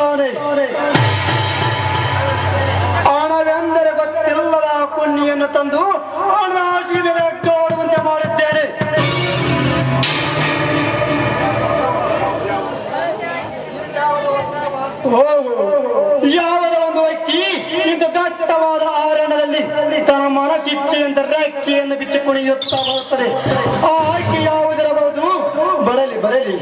ಹೇಳುತ್ತಾನೆ. ಹಣವೆಂದರೆ ಗೊತ್ತಿಲ್ಲದ ಕುನ್ನಿಯನ್ನು ತಂದು ಹಣರಾಶಿ ಮೇಲೆ ಅಡ್ಡಾಡುವಂತೆ ಮಾಡಿದ್ದೇನೆ. ಯಾವುದೋ ಒಂದು ವ್ಯಕ್ತಿ ಇಂಥ ದಟ್ಟವಾದ ಆರಣದಲ್ಲಿ ತನ್ನ ಮನಸ್ಸಿಚ್ಛೆಯಿಂದ ರೆಕ್ಕೆಯನ್ನು ಬಿಚ್ಚಿ ಕುಣಿಯುತ್ತಾ ಬರುತ್ತದೆ. ಆ ಆಯ್ಕೆ ಯಾವುದಿರಬಹುದು? ಬರಲಿ ಬರಲಿ.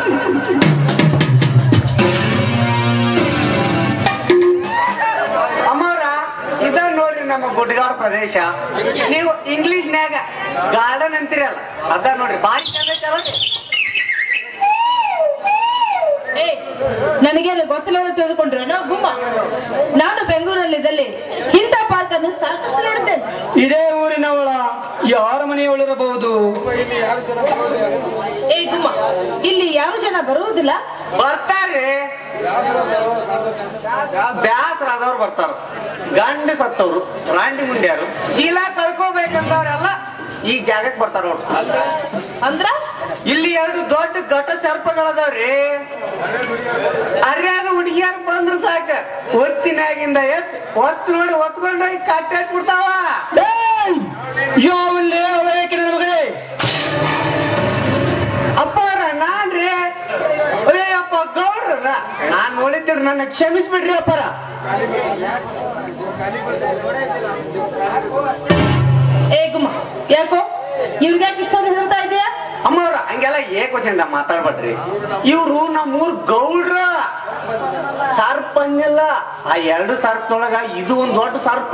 ಅಮ್ಮವ್ರ ಇದ ನೋಡ್ರಿ ನಮ್ಮ ಗುಡ್ಗಾಡ್ ಪ್ರದೇಶ. ನೀವು ಇಂಗ್ಲಿಷ್ನ್ಯಾಗ ಗಾರ್ಡನ್ ಅಂತೀರಲ್ಲ, ಅದ ನೋಡ್ರಿ ಬಾರಿ ಚಂದ ಐತಲ್ಲ. ನನಗೇನು ಗೊತ್ತಿಲ್ಲದ ತಿಳಿದುಕೊಂಡ್ರೆ ಗುಮ್ಮ. ನಾನು ಬೆಂಗಳೂರಲ್ಲಿದ್ದಲ್ಲಿ ಇಂಥ ಪಾರ್ಕ್ ಅನ್ನು ಸಾಕಷ್ಟು ನೋಡಿದ್ದೇನೆ. ಇದೇ ಊರಿನವಳ ಯಾರ ಮನೆಯವಳಿರಬಹುದು? ಗುಮ್ಮ, ಇಲ್ಲಿ ಯಾರು ಜನ ಬರುವುದಿಲ್ಲ? ಬರ್ತಾರ್ರಿ, ಬ್ಯಾಸರಾದವ್ರು ಬರ್ತಾರ. ಗಂಡ ಸತ್ತವ್ರು, ರಾಂಡಿ ಮುಂಡ್ಯಾರು, ಶೀಲ ಕಳ್ಕೋಬೇಕಂದವ್ರೆಲ್ಲ ಈ ಜಾಗಕ್ಕೆ ಬರ್ತಾರ ನೋಡ್ರಿ. ಅಂದ್ರ ಇಲ್ಲಿ 2 ದೊಡ್ಡ ಘಟ ಸರ್ಪಗಳದಾವ್ರಿ. ಅರ್ಯಾದ ಹುಡುಗಿಯಾರ ಬಂದ್ರ ಸಾಕ, ಒತ್ತಿನಾಗಿಂದ ಒತ್ತು ನೋಡಿ ಒತ್ಕೊಂಡೋಗಿ ಕಟ್ಟಾಡ್ಸ್ಬಿಡ್ತಾವ. ಮಗಳೇ ಅಪ್ಪಾರ ನಾನ್ರಿ. ಅಪ್ಪ ಗೌಡ್ರ ನಾನ್ ನೋಡಿದ್ರಿ, ನನ್ನ ಕ್ಷಮಿಸ್ಬಿಡ್ರಿ ಅಪ್ಪಾರ. ಗುಮ್ಮ, ಯಾಕೋ ಇವ್ರಿಗೆ ಯಾಕೆ ಇಷ್ಟೊಂದು ಹೆದರ್ತಾ ಇದೆಯಾ? ಅಮ್ಮವ್ರ ಹಂಗೆಲ್ಲ ಏಕೋಚಂದ ಮಾತಾಡ್ಬೇಡ್ರಿ. ಇವ್ರು ನಮ್ಮೂರ್ ಗೌಡ್ರ. ಸರ್ಪ ಅಂದಿಲ್ಲ, ಆ 2 ಸರ್ಪದೊಳಗ ಇದು ಒಂದ್ ದೊಡ್ಡ ಸರ್ಪ.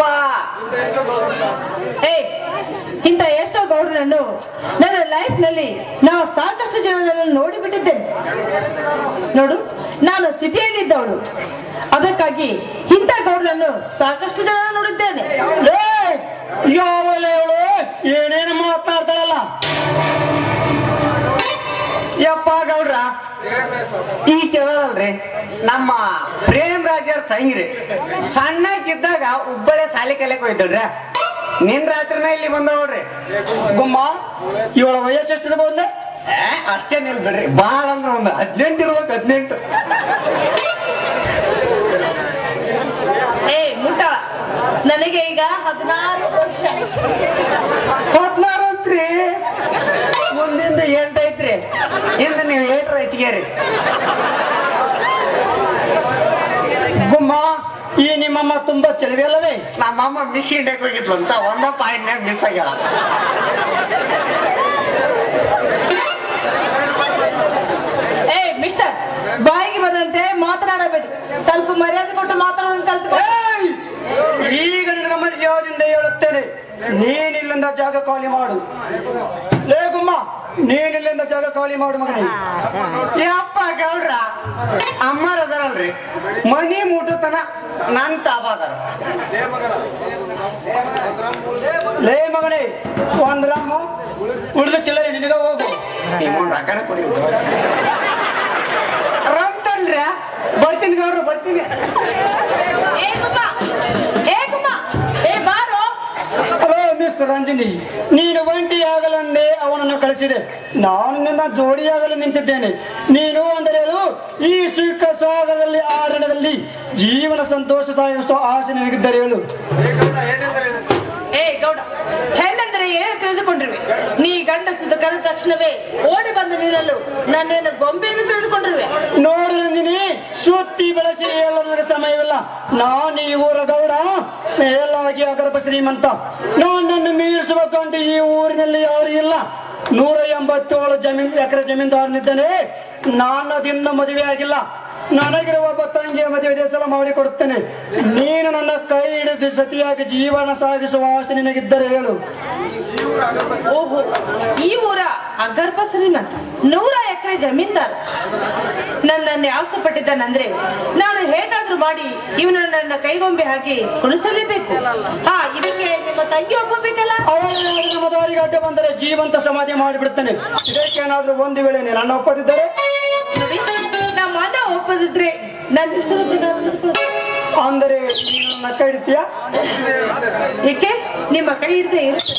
ಇಂಥ ಎಷ್ಟೋ ಗೌಡ್ರನ್ನು ನನ್ನ ಲೈಫ್ ನಲ್ಲಿ ನಾವು ಸಾಕಷ್ಟು ಜನರನ್ನು ನೋಡಿಬಿಟ್ಟಿದ್ದೇನೆ. ನೋಡು, ನಾನು ಸಿಟಿಯಲ್ಲಿ ಇದ್ದವಳು, ಅದಕ್ಕಾಗಿ ಇಂಥ ಗೌಡ್ರನ್ನು ಸಾಕಷ್ಟು ಜನ ನೋಡಿದ್ದೇನೆ. ಏನೇನು ಮಾತಾಡ್ತಾರಲ್ಲ ಯಪ್ಪ ಗೌಡ್ರ, ಈ ಕೇಳಲ್ರಿ ನಮ್ಮ ಪ್ರೇಮ್ ರಾಜರ್ ತಂಗಿರಿ. ಸಣ್ಣಕ್ಕಿದ್ದಾಗ ಹುಬ್ಬಳ್ಳಿ ಸಾಲಿ ಕಲಿಯಕ್ ಹೋಯ್ತಡ್ರಿ. ನಿನ್ ರಾತ್ರಿನ ಇಲ್ಲಿ ಬಂದ ನೋಡ್ರಿ. ಗುಮ್ಮ, ಇವಳ ವಯಸ್ಸು ಎಷ್ಟಿರಬಹುದ? ಅಷ್ಟೇ ನಿಲ್ ಬಿಡ್ರಿ, ಬಾಳ ಅಂದ್ರೆ ಒಂದು 18 ಇರ್ಬೇಕು. 18 ಮುಟ್ಟಾಳ, ನನಗೆ ಈಗ 16 ವರ್ಷ. 16 ಅಂತ್ರಿ? ಮುಂದಿಂದ 8 ಐತ್ರಿ. ಇಂದ ನೀವು 8 ಹೆಚ್ಚಿಗೆರಿ. ಗುಮ್ಮ, ಈ ನಿಮ್ಮಮ್ಮ ತುಂಬಾ ಚೆಲುವೆ ಅಲ್ಲವೇ? ನಮ್ಮಮ್ಮ ಮಿಸ್ ಇಂಡಿಯಾಕ್ ಹೋಗಿದ್ಲು ಅಂತ 1 ಪಾಯಿಂಟ್ನಾಗ ಮಿಸ್ ಆಗ್ಯಾಳ. ಮಿಸ್ಟರ್, ಬಾಯಿಗೆ ಬಂದಂತೆ ಮಾತನಾಡಬೇಡಿ. ಸ್ವಲ್ಪ ಮರ್ಯಾದೆ ಕೊಟ್ಟು ಮಾತಾಡೋದನ್ನು ಕಲ್ತ್ಕೊ. ಈಗ ನಿನಗೆ ಮರ್ಯಾದೆಯಿಂದ ಹೇಳುತ್ತೇನೆ, ನೀನಿಲ್ಲಿಂದ ಜಾಗ ಖಾಲಿ ಮಾಡು. ಲೇ ಗುಮ್ಮ, ನೀನಿಲ್ಲಿಂದ ಜಾಗ ಖಾಲಿ ಮಾಡು ಮಗನೇ. ಯಪ್ಪ ಗೌಡ್ರ, ಅಮ್ಮರ ಅದಾರಲ್ರಿ, ಮನಿ ಮುಟ್ಟತನ ನನ್ ತಾಬಾದಾರ. ಲೇ ಮಗನೇ, 1 ರಾಮು ಉಳಿದ ಚಿಲ್ಲರೆ ನಿನಗ ಹೋಗು. ರೊಕ್ಕನ ಕೊಡಿ. ರಂತನ್ರಿ, ಬರ್ತೀನಿ ಗೌಡ್ರ, ಬರ್ತೀನಿ. ಹಲೋ ಮಿಸ್ ರಂಜಿನಿ, ನೀನು ಒಂಟಿಯಾಗಲೆಂದೇ ಅವನನ್ನು ಕಳಿಸಿದೆ. ನಾನು ನಿನ್ನ ಜೋಡಿಯಾಗಲು ನಿಂತಿದ್ದೇನೆ. ನೀನು ಅಂದರೆ ಈ ಸುಖ ಸ್ವಾಗದಲ್ಲಿ ಆರಣದಲ್ಲಿ ಜೀವನ ಸಂತೋಷ ಸಾಗಿಸುವ ಆಸೆ ನಿನಗಿದ್ದರೆ ಹೇಳು. ಗೌಡ, ಹೆಣ್ಣೆಂದರೆ ಏನು ತಿಳಿದುಕೊಂಡಿರುವೆ? ನೀ ಗಂಡಸಿದ ಕರೆದ ತಕ್ಷಣವೇ ಓಡಿ ಬಂದು ನಿಲ್ಲಲು ನನ್ನೇನು ಗೊಂಬೆಯನ್ನು ತಿಳಿದುಕೊಂಡಿರುವೆ? ನೋಡು ರಂಜಿನಿ, ಸುತ್ತಿ ಬೆಳೆಸಿ ಹೇಳಲು ಸಮಯವಿಲ್ಲ. ನಾನು ಈ ಊರ ಗೌಡ, ಮೇಲಾಗಿ ಅಗರ್ಭ ಶ್ರೀಮಂತ. ನನ್ನನ್ನು ಮೀರಿಸುವ ಗಂಡು ಈ ಊರಿನಲ್ಲಿ ಯಾರು ಇಲ್ಲ. 187 ಎಕರೆ ಜಮೀನ್ದಾರನಿದ್ದಾನೆ. ನಾನು ಅದಿನ್ನೂ ಮದುವೆ ಆಗಿಲ್ಲ. ನನಗಿರುವ ಒಬ್ಬ ತಂಗಿಯ ಮದುವೆ ಸಲ ಮಾಡಿಕೊಡುತ್ತೇನೆ. ನೀನು ನನ್ನ ಕೈ ಹಿಡಿದು ಸತಿಯಾಗಿ ಜೀವನ ಸಾಗಿಸುವ ಆಸೆ ನಿನಗಿದ್ದರೆ ಹೇಳು. ಓಹೋ, ಈ ಊರ ಅಗರ್ಭ ಶ್ರೀಮಂತ, 100 ಎಕರೆ ಜಮೀನ್ದಾರ. ನನ್ನನ್ನು ಆಸೆಪಟ್ಟಿದ್ದಾನಂದ್ರೆ ನಾನು ಹೇಗಾದ್ರೂ ಮಾಡಿ ಇವನು ನನ್ನ ಕೈಗೊಂಬೆ ಹಾಕಿ ಕುಣಿಸಲೇಬೇಕು. ಇದಕ್ಕೆ ನಿಮ್ಮ ತಂಗಿ ಒಪ್ಪಬೇಕಲ್ಲ? ಅವಳ ದಾರಿಗೆ ಅಡ್ಡ ಬಂದರೆ ಜೀವಂತ ಸಮಾಧಿ ಮಾಡಿಬಿಡ್ತೇನೆ. ಇದಕ್ಕೇನಾದ್ರೂ ಒಂದು ವೇಳೆ ನನ್ನ ಒಪ್ಪದಿದ್ದರೆ? ನೋಡಿ, ನಮ್ಮ ಅಣ್ಣ ಒಪ್ಪದಿದ್ರೆ ನನ್ನ ಇಷ್ಟದ ಅಂದರೆ ನನ್ನ ಕೈ ಹಿಡಿತೀಯಾ? ಏಕೆ ನಿಮ್ಮ ಕೈ ಹಿಡಿದೇ ಇರುತ್ತೆ?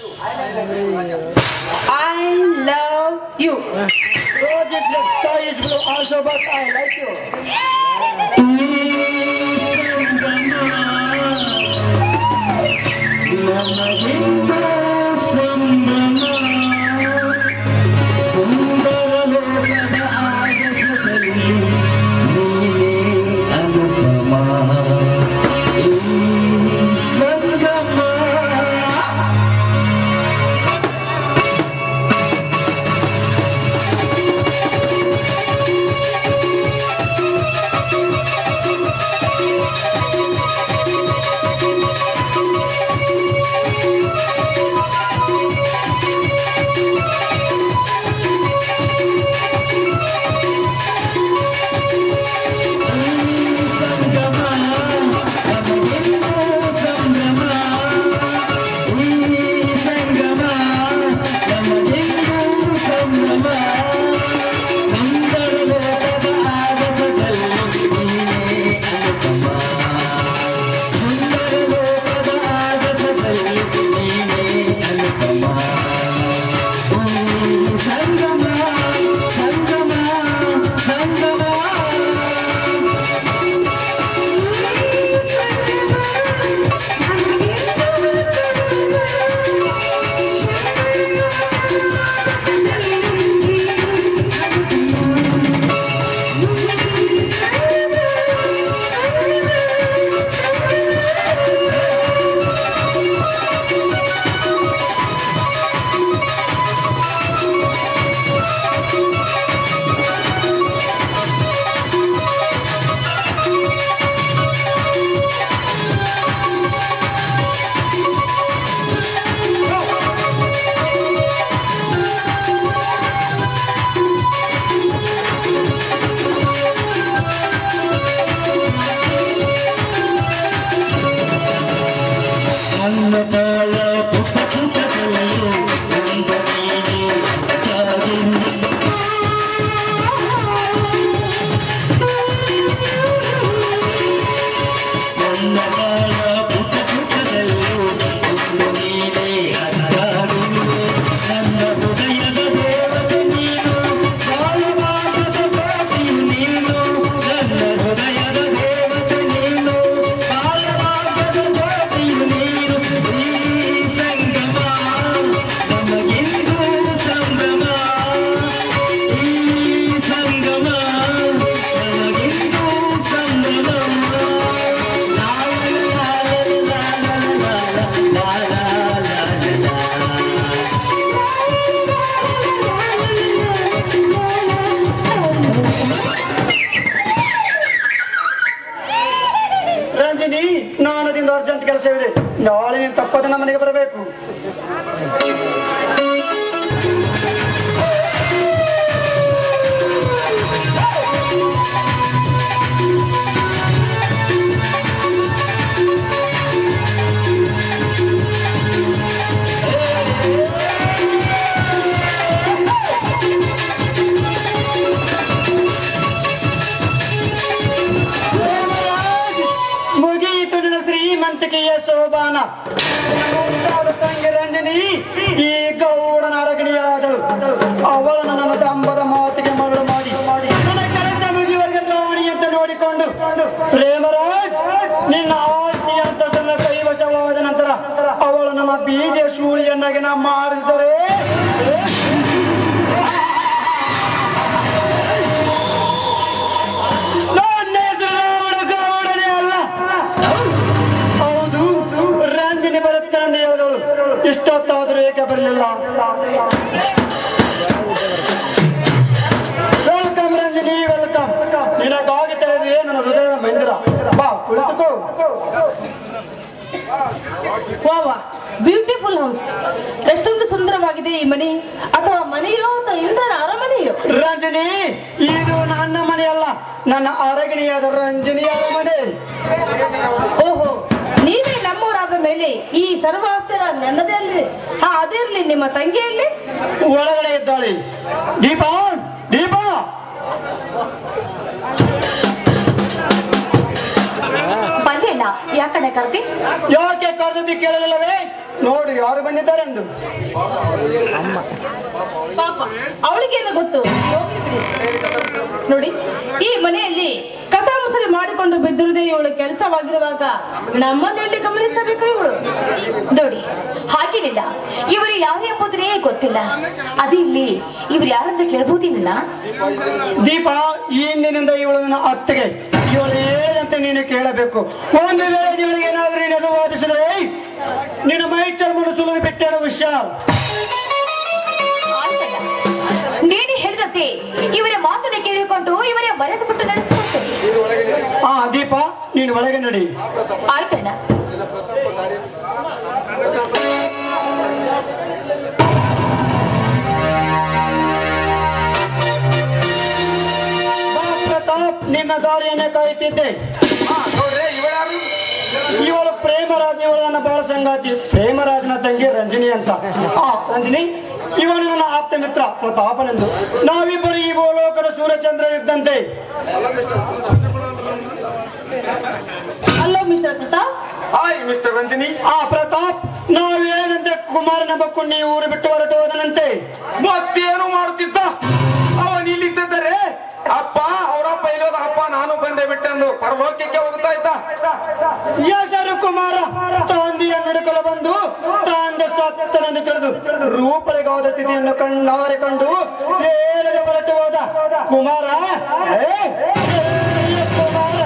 I love you. Rose is the sky is blue also, but I like you. ಕೆಲಸವಿದೆ, ನಾಳೆ ನೀನು ತಪ್ಪದೆ ನಮ್ಮ ಮನೆಗೆ ಬರಬೇಕು. ಶ್ರೀಮಂತಿಕೆಯ ಶೋಭಾನ ತಂಗಿ ರಂಜನಿ ಈ ಗೌಡನ ಅರಗಣಿಯಾದಳು. ಅವಳು ನನ್ನ ದಂಬದ ಮಾತಿಗೆ ಮರಳು ಮಾಡಿ ನನ್ನ ಕೆಲಸ ಮುಗಿಯುವರೆಗೆ ದ್ರೋಣಿ ಅಂತ ನೋಡಿಕೊಂಡು, ಪ್ರೇಮರಾಜ್ ನಿನ್ನ ಆಸ್ತಿ ಅಂತ ತನ್ನ ಕೈವಶವಾದ ನಂತರ ಅವಳು ನಮ್ಮ ಬೀಜ ಶೂಳಿಯನ್ನಾಗಿ ನಾ ಮಾಡಿದರೆ ಬರುತ್ತಾನೆ ಹೇಳಿದಳು. ಇಷ್ಟೊತ್ತಾದರೂ ಏಕೆ ಬರಲಿಲ್ಲ? Welcome Ranjani, welcome. ನಿನಗಾಗಿ ತೆರೆದಿದೆ ನನ್ನ ಹೃದಯದ ಮಂದಿರ. ಬಾ ಕುಳಿತುಕೋ. ವಾವಾ, ಬ್ಯೂಟಿಫುಲ್ ಹೌಸ್. ಎಷ್ಟೊಂದು ಸುಂದರವಾಗಿದೆ ಈ ಮನೆ. ಅಥವಾ ಮನೆಯೋ ಅಥವಾ ಇಂದ್ರನ ಅರಮನೆಯೋ? ರಂಜನಿ, ಇದು ನನ್ನ ಮನೆಯಲ್ಲ, ನನ್ನ ಅರಗಿಣಿಯಾದ ರಂಜನಿ ಅರಮನೆ. ಓಹೋ, ನೀವೇ ನಮ್ಮೂರಾದ ಮೇಲೆ ಈ ಸರ್ವಾಸ್ತಿ ನನ್ನದೇ ಅಲ್ರಿ? ಅದಿರ್ಲಿ, ನಿಮ್ಮ ತಂಗಿಯಲ್ಲಿ ಒಳಗಡೆ ಇದ್ದಾಳೆ. ದೀಪಾ, ದೀಪಾ. ಬಂದೇಣ್ಣ, ಯಾಕಡೆ ಕರ್ದಿ? ಯಾಕೆ ಕರೆದಿ ಕೇಳಲಿಲ್ಲವೇ? ನೋಡು ಯಾರು ಬಂದಿದ್ದಾರೆ ಎಂದು. ಪಾಪ, ಅವಳಿಗೇನು ಗೊತ್ತು. ನೋಡಿ, ಈ ಮನೆಯಲ್ಲಿ ಕಸ ಮುಸರಿ ಮಾಡಿಕೊಂಡು ತಪ್ಪಿಸಿಕೊಂಡು ಬಿದ್ದಿರುವುದೇ ಇವಳು ಕೆಲಸವಾಗಿರುವಾಗ ನಮ್ಮನ್ನೆಲ್ಲಿ ಗಮನಿಸಬೇಕು ಇವಳು? ನೋಡಿ, ಹಾಗೇನಿಲ್ಲ. ಇವರು ಯಾರು ಎಂಬುದನ್ನೇ ಗೊತ್ತಿಲ್ಲ. ಅದು ಇಲ್ಲಿ ಇವ್ರು ಯಾರಂತ ಕೇಳಬಹುದೇನಲ್ಲ? ದೀಪ, ಇಂದಿನಿಂದ ಇವಳು ನನ್ನ ಅತ್ತೆಗೆ. ಇವಳು ಏನಂತ ನೀನು ಕೇಳಬೇಕು. ಒಂದು ವೇಳೆ ಇವಳಿಗೆ ಏನಾದರೂ ನೀನು ವಾದಿಸಿದ್ರೆ ನಿನ್ನ ಮೈ ಚರ್ಮನ ಸುಲಿದು ಬಿಟ್ಟೇನು ಹುಷಾರ್. ನೀನು ಹೇಳಿದಂತೆ ಇವರ ಮಾತನ್ನು ಕೇಳಿಕೊಂಡು ಇವರೇ ಮರೆತು ಬಿಟ್ಟು ನಡೆಸಿಕೊಡ್ತೇನೆ. ದೀಪ, ನೀನು ಒಳಗೆ ನಡಿ. ಆಯ್ತಣ್ಣ. ಪ್ರತಾಪ್, ನಿನ್ನ ದಾರಿಯನ್ನೇ ಕಾಯುತ್ತಿದ್ದೆ. ಇವಳು ಪ್ರೇಮರಾಜ್, ಇವಳು ನನ್ನ ಬಾಳ ಸಂಗಾತಿ. ಪ್ರೇಮರಾಜನ ತಂಗಿ ರಂಜನಿ ಅಂತ. ರಂಜನಿ, ಇವನು ನನ್ನ ಆಪ್ತ ಮಿತ್ರ ಪ್ರತಾಪನೆಂದು. ನಾವಿಬ್ಬರು ಈ ಭೂಲೋಕದ ಸೂರ್ಯಚಂದ್ರ ಇದ್ದಂತೆ. Hello mister Pratap. Hi mister Ranjani. Pratap, ನಾವೇನಂತೆ ಕುಮಾರನ ಬಕ್ಕುಣ್ಣಿ ಊರು ಬಿಟ್ಟು ಹೊರಟು ಹೋದನಂತೆ. ಮತ್ತೇನು ಮಾಡುತ್ತಿದ್ದ ಅವನ್ ಇಲ್ಲಿದ್ದರೆ? ಅಪ್ಪ, ಅವರಪ್ಪ ಇಲ್ಲೋದ ಅಪ್ಪ, ನಾನು ಬಂದೆ ಬಿಟ್ಟೆಂದು ಪರಲೋಕಕ್ಕೆ ಹೋಗ್ತಾ ಇದ್ದ. ಹೆಸರು ಕುಮಾರ. ತಂದೆಯ ನುಡುಕಲು ಬಂದು ತಂದೆ ಸತ್ತನೆಂದು ತಿಳಿದು ರೂಪಳಿಗಾದ ಸ್ಥಿತಿಯನ್ನು ಕಣ್ಣಾರೆ ಕಂಡು ಹೇಳದೆ ಹೊರಟು ಹೋದ ಕುಮಾರ. ಕುಮಾರ,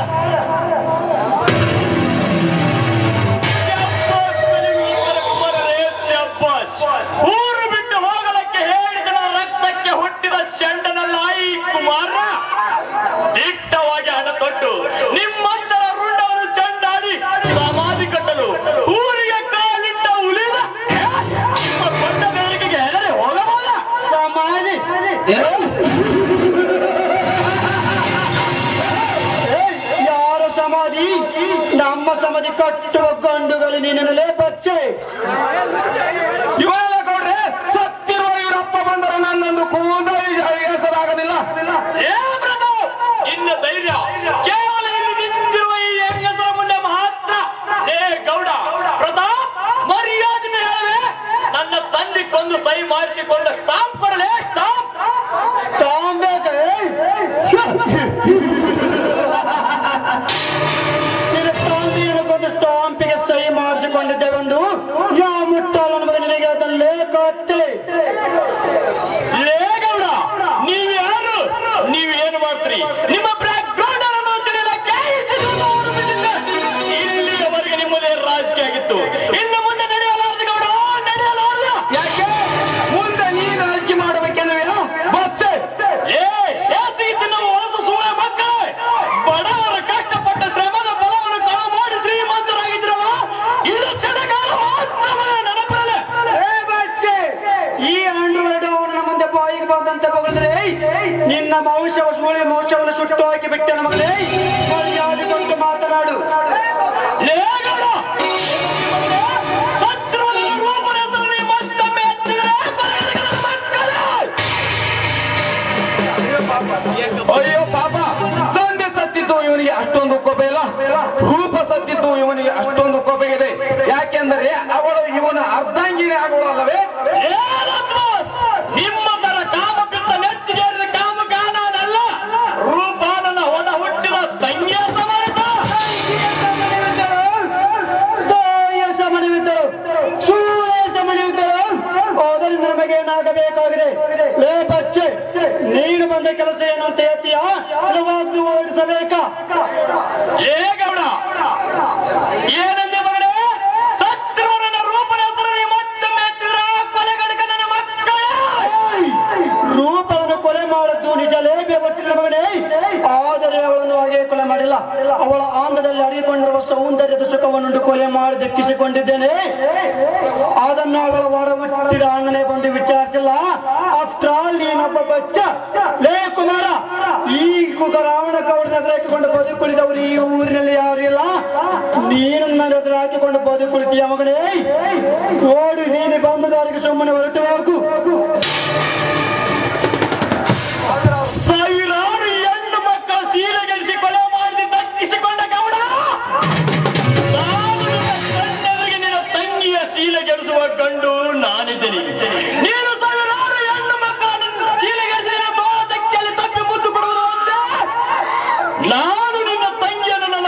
ಊರು ಬಿಟ್ಟು ಹೋಗಲಕ್ಕೆ ಹೇಳಿದ ರಕ್ತಕ್ಕೆ ಹುಟ್ಟಿದ ಚಂಡನಲ್ಲ ಈ ಕುಮಾರ. ದಿಟ್ಟವಾಗಿ ಹಣ ತೊಟ್ಟು ನಿಮ್ಮಂತರ ರುಂಡವನ್ನು ಚಂಡಾಡಿ ಸಮಾಧಿ ಕಟ್ಟಲು ಊರಿಗೆ ಕಾಲಿಟ್ಟ ಉಳಿದ ಕೊಟ್ಟ ಬೇರಿಕೆಗೆ ಹೆದರಿ ಹೋಗಬಹುದ? ಸಮಾಧಿ ಯಾರ ಸಮಾಧಿ? ನಮ್ಮ ಸಮಾಧಿ ಕಟ್ಟುವ ಗಂಡುಗಳು ನಿನ್ನಲ್ಲೇ ಬಚ್ಚೆ. ಇವೆಲ್ಲ ಗೌಡ್ರೆ, ಸತ್ತಿರುವ ಇವರಪ್ಪ ಬಂದರೆ ನನ್ನೊಂದು ಕೂದ ಹೆಸರಾಗಲಿಲ್ಲ. ಇನ್ನ ಧೈರ್ಯ ಕೇವಲ ಇಲ್ಲಿ ನಿಂತಿರುವ ಈ ಹೆಂಗಸರ ಮುಂದೆ ಮಾತ್ರ. ಗೌಡ ಪ್ರತಾಪ್, ಮರ್ಯಾದೆ ಹೇಳವೆ. ನನ್ನ ತಂದೆ ಕೊಂದು ಸಹಿ ಮಾಡಿಸಿಕೊಂಡ ಸ್ಟಾಂಪ್ ಕೊಡಲೇ? ಸ್ಟಾಂಪ್ ಬೇಕು? ನಿನ್ನ ತಂದೆಯನ್ನು ಕೊಂದು ಸ್ಟಾಂಪಿಗೆ ಸಹಿ ಮಾಡಿಸಿಕೊಂಡಿದ್ದೇವೆಂದು ಯಾವ ಮುಟ್ಟಾಳ ನಮಗೆ ನಿನಗೆ ಅದಲ್ಲೇ ಗೊತ್ತೇ. ಗೌಡ, ನೀವ್ಯಾರು? ನೀವೇನು ಮಾಡ್ತೀರಿ? ನಿಮ್ಮ ಬ್ಯಾಕ್ ಗ್ರೌಂಡ್ ಅನ್ನು ತಿಳಿಯಲಿಕ್ಕೆ ಇಲ್ಲಿಯವರೆಗೆ ನಿಮ್ಮದೇ ರಾಜಕೀಯ ಆಗಿತ್ತು. ಇನ್ನು ಮುಂದೆ ನಡೆಯಲಾರದು ಗೌಡ, ನಡೆಯಲಾರದು. ಯಾಕೆ ಮುಂದೆ ನೀನು ರಾಜಕೀಯ ಮಾಡಬೇಕೆನ್ನುವೆಯೋ? ಬಚ್ಚೆ ಹೇಸಿಗಿದ್ದು ನಾವು ಹೊಸ ಸೂಳೆ ಮಕ್ಕಳೇ. ಬಡವರ ಕಷ್ಟಪಟ್ಟ ಶ್ರಮದ ಫಲವನ್ನು ಕಳು ಮಾಡಿ ಶ್ರೀಮಂತರಾಗಿದ್ರಲ್ಲ, ಇದು ಚಡಗಾಲ ಮಾತ್ರ ನೆನಪಲ್ಲ. ಈ ಅಂಡ್ರಾಯ್ಡ್ ಅವನು ನಮ್ಮ ಮುಂದೆ ಬಾಯಿಗೆ ಬಂದಂತೆ ಬಗಳಿದ್ರೆ ನಿನ್ನ ಮೌಷವನ್ನು ಸುಟ್ಟು ಹಾಕಿ ಬಿಟ್ಟೆ ನಮಗಲೇ. ಮರ್ಯಾದೆ ಕೊಟ್ಟು ಮಾತನಾಡು. ಅಯ್ಯೋ ಪಾಪ, ಸಂಧೆ ಸತ್ತಿತ್ತು ಇವನಿಗೆ ಅಷ್ಟೊಂದು ಕೋಪ ಇಲ್ಲ, ರೂಪ ಸತ್ತಿತ್ತು ಇವನಿಗೆ ಅಷ್ಟೊಂದು ಕೋಪ ಇದೆ. ಯಾಕೆಂದರೆ ಅವಳು ಇವನ ಅರ್ಧಾಂಗಿನಿ ಆಗುವಲ್ಲವೇ? ನಿಮ್ಮ ತರ ಕಾಮ ಬಿತ್ತ ನೆಚ್ಚಿಗೇರಿದ ಕಾಮ ಕಾನಲ್ಲ. ರೂಪ ನನ್ನ ಹೊಡ ಹುಟ್ಟಿದ ತಂಗಿಯ ಸಮಾನಿತ. ಸಮನವಿದ್ದರು, ಸೂರ್ಯ ಸಮನವಿದ್ದರು. ಅದರಿಂದ ನಮಗೆ ಏನಾಗಬೇಕಾಗಿದೆ? ಲೇ ಬಚ್ಚೆ, ನೀನು ಬಂದ ಕೆಲಸ ಏನು ಅಂತ ಹೇಳ್ತೀಯಾ? ಇಲ್ಲವಾಗ್ದು ಓಡಿಸಬೇಕಾ? ಗೌಡ, ಏನಂದೆ ಮಗನೇ? ಸತ್ರುವನ ರೂಪನ ಹೆಸರು ಮತ್ತೊಮ್ಮೆ ಎತ್ತಿದ್ರ ಕೊಲೆಗಡಕ ನನ್ನ ಮಕ್ಕಳ. ರೂಪವನ್ನು ಕೊಲೆ ಮಾಡದ್ದು ನಿಜಲೇ ಬೇಬರ್ತಿಲ್ಲ ಮಗನೇ. ಆದರೆ ಅವಳನ್ನು ಹಾಗೆ ಕೊಲೆ ಮಾಡಿಲ್ಲ. ಅವಳ ಆಂಧದಲ್ಲಿ ಅಡಗಿಕೊಂಡಿರುವ ಸೌಂದರ್ಯದ ಸುಖವನ್ನುಂಟು ಕೊಲೆ ಮಾಡಿ ದಕ್ಕಿಸಿಕೊಂಡಿದ್ದೇನೆ. ಅದನ್ನು ಅವಳ ಒಡ ಹುಟ್ಟಿದ ಅಣ್ಣನೇ ಬಂದು ವಿಚಾರಿಸಿಲ್ಲ. ಆಫ್ಟರ್ ಆಲ್ ನೀನೊಬ್ಬ ಬಚ್ಚ. ಲೇ ಕುಮಾರ, ಈ ರಾವಣ ಗೌಡನ ಎದುರು ಹಾಕಿಕೊಂಡು ಬದುಕುಳಿದವರು ಈ ಊರಿನಲ್ಲಿ ಯಾರು ಇಲ್ಲ. ನೀನು ನನ್ನ ಎದುರು ಹಾಕಿಕೊಂಡು ಬದುಕುಳಿತೀಯ ಮಗನೇ. ಓಡಿ ನೀನು ಬಂದ ದಾರಿಗೆ ಸುಮ್ಮನೆ ಹೊರಟು ಹೋಗು. ಸಾವಿರಾರು ಹೆಣ್ಣು ಮಕ್ಕಳ ಸೀಲೆಗೆಡಿಸಿ ಕೊಲೆ ಮಾಡಿ ದಕ್ಕಿಸಿಕೊಂಡ ಗೌಡ, ನಾನು ನಿನ್ನ ತಂಗಿಯ ಸೀಲೆಗೆಡಿಸುವ ಗಂಡು ನಾನಿದ್ದೇನೆ. ನೀನು ಸಾವಿರಾರು ಹೆಣ್ಣು ಮಕ್ಕಳ ಸೀಲೆಗೆಡಿಸಿ ನಿನ್ನ ತೋಟಕ್ಕೆಲ್ಲಿ ತಪ್ಪಿ ಮುದ್ದು ಕೊಡುವುದು ಒಂದೇ. ನಾನು ನಿನ್ನ ತಂಗಿಯನ್ನು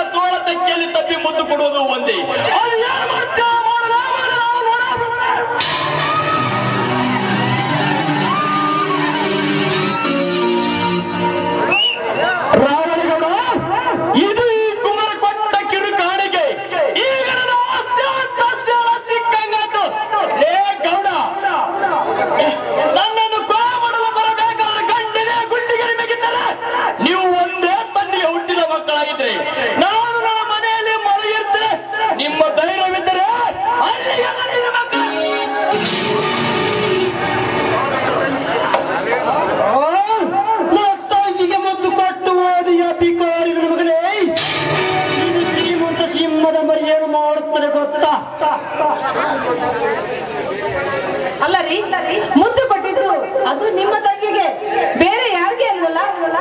ಅಲ್ಲ ರೀ, ಮುದ್ದು ಕೊಟ್ಟಿದ್ದು ಅದು ನಿಮ್ಮ ತಂಗಿಗೆ, ಬೇರೆ ಯಾರಿಗೆ ಅಲ್ವಲ್ಲ?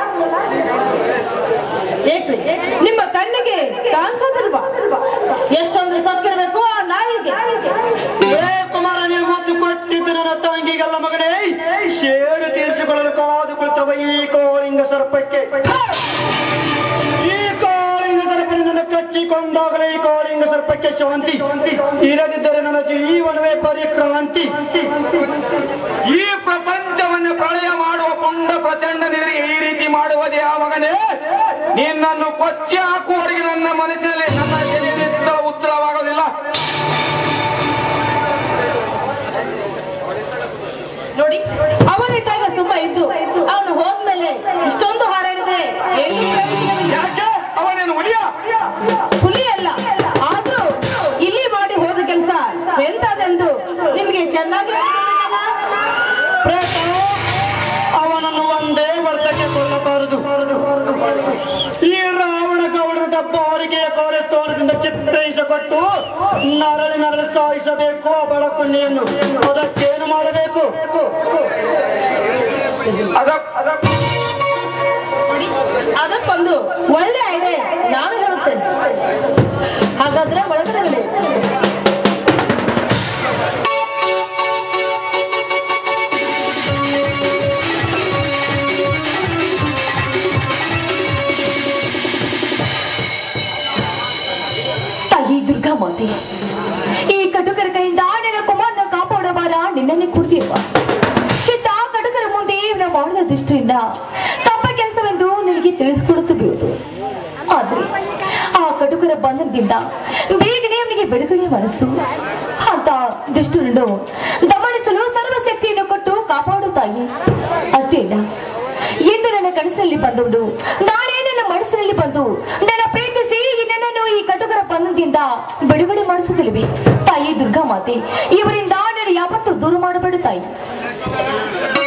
ಏಕ್ರಿ ನಿಮ್ಮ ಕಣ್ಣಿಗೆ ಕಾಣಿಸೋದಿಲ್ವಾ? ಎಷ್ಟೊಂದು ಸೊಕ್ಕಿರ್ಬೇಕು ಆ ನಾಯಿಗೆ. ಏ ಕುಮಾರ, ನೀವು ಮುದ್ದು ಕೊಟ್ಟಿದ್ದು ನನ್ನ ತಂಗಿಗೆಲ್ಲ ಮಗನೇ, ಶೇಡು ತೀರಿಸಿಕೊಳ್ಳಲು ಕಾದು ಕುಳಿತಿರುವ ಈ ಕೋಳಿಂಗ ಸರ್ಪಕ್ಕೆ. ಈ ಕೋಳಿಂಗ ಸರ್ಪನೆ ನನ್ನ ಕಚ್ಚಿಕೊಂಡಾಗಲೇ ಈ ಕೋಳಿಂಗ ಸರ್ಪಕ್ಕೆ ಶಾಂತಿ, ಇರದಿದ್ದರೆ ನನ್ನ ಜೀವನವೇ ಪರಿಕ್ರಾಂತಿ. ಈ ಪ್ರಪಂಚವನ್ನ ಪ್ರಳಯ ಮಾಡುವ ಪುಂಡ ಪ್ರಚಂಡ ನಿರಿಗೆ ಈ ರೀತಿ ಮಾಡುವುದೇ ಆ ಮಗನೇ? ನಿನ್ನನ್ನು ಕೊಚ್ಚಿ ಹಾಕುವವರೆಗೆ ನನ್ನ ಮನಸ್ಸಿನಲ್ಲಿ ನನ್ನ ಎದೆಯ ಉತ್ತರವಾಗೋದಿಲ್ಲ. ನೋಡಿ, ಅವನಿದ್ದಾಗ ಸುಮ್ಮ ಇದ್ದು ಅವನು ಹೋದ್ಮೇಲೆ ಇಷ್ಟೊಂದು ಹಾರಾಡಿದ್ರೆ ಏನು ಪ್ರಯೋಜನವಿಲ್ಲ. ಯಾಕೆ? ಅವನೇನು ಹುಲಿಯ? ಹುಲಿ ಅಲ್ಲ, ಆದ್ರೂ ಇಲ್ಲಿ ಮಾಡಿ ಹೋದ ಕೆಲಸ ಎಂತದೆಂದು ನಿಮಗೆ ಚೆನ್ನಾಗಿ ಅವನನ್ನು ಒಂದೇ ವರ್ತಕ್ಕೆ ಕೊಳ್ಳಬಾರದು. ಈ ರಾವಣ ಗೌಡರ ದಬ್ಬಾರಿಕೆಯ ಕೋರಸ್ಥಾನದಿಂದ ಚಿತ್ರಹಿಸಕೊಟ್ಟು ನರಳಿ ಸಾಯಿಸಬೇಕು ಆ ಬಡಕುಣ್ಣಿಯನ್ನು. ಅದಕ್ಕೇನು ಮಾಡಬೇಕು? ಅದಕ್ಕೊಂದು ಒಳ್ಳೆ ಐಡಿಯಾ ನಾನು ಹೇಳುತ್ತೇನೆ. ಹಾಗಾದ್ರೆ ಒಳಗಡೆ ತಾಯಿ ದುರ್ಗಾ ಮಾತೆ, ಈ ಕಟುಕರ ಕೈಯಿಂದ ನನ್ನ ಕುಮಾರನ ಕಾಪಾಡಬಾರ ನಿನ್ನನ್ನೇ ಕೊಡ್ತೀಯಪ್ಪ. ಇಂಥ ಕಟುಕರ ಮುಂದೆ ಇವನ ಮಾಡಿದ ದೃಷ್ಟಿಯಿಂದ ತಪ್ಪ ಕೆಲಸವೆಂದು ನನಗೆ ತಿಳಿದುಕೊಡುತ್ತಬಹುದು. ಆದ್ರೆ ಆ ಕಟುಕರ ಬಂಧನದಿಂದ ಬೇಗನೆ ಅವನಿಗೆ ಬಿಡುಗಡೆ ಮನಸ್ಸು. ಅಂತ ದುಷ್ಟರನ್ನು ದಮನಿಸಲು ಸರ್ವಶಕ್ತಿಯನ್ನು ಕೊಟ್ಟು ಕಾಪಾಡು ತಾಯಿ. ಅಷ್ಟೇ ಇಲ್ಲ, ಎಂದು ನನ್ನ ಕನಸಿನಲ್ಲಿ ಬಂದವನು ನಾಳೆ ನನ್ನ ಮನಸ್ಸಿನಲ್ಲಿ ಬಂದು ನನ್ನ ಪ್ರೀತಿಸಿ ನನ್ನನ್ನು ಈ ಕಟುಕರ ಬಂಧನದಿಂದ ಬಿಡುಗಡೆ ಮಾಡಿಸುತ್ತಿಲ್ಲವೇ ತಾಯಿ ದುರ್ಗಾ ಮಾತೆ? ಇವರಿಂದ ನಾನು ಯಾವತ್ತೂ ದೂರ ಮಾಡಬೇಡ ತಾಯಿ.